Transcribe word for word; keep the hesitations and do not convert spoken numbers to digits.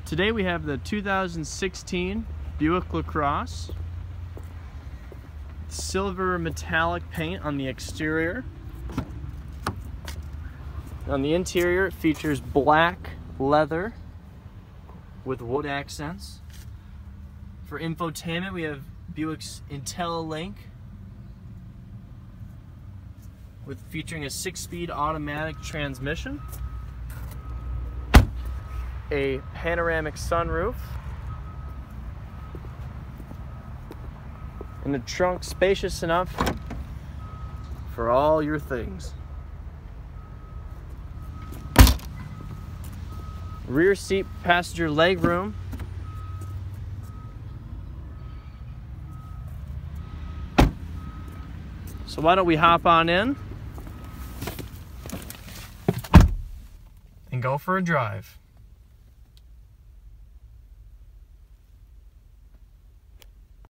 Today we have the two thousand sixteen Buick LaCrosse. Silver metallic paint on the exterior. On the interior it features black leather with wood accents. For infotainment we have Buick's IntelliLink with featuring a six-speed automatic transmission, a panoramic sunroof, and the trunk spacious enough for all your things. Rear seat passenger leg room. So why don't we hop on in and go for a drive.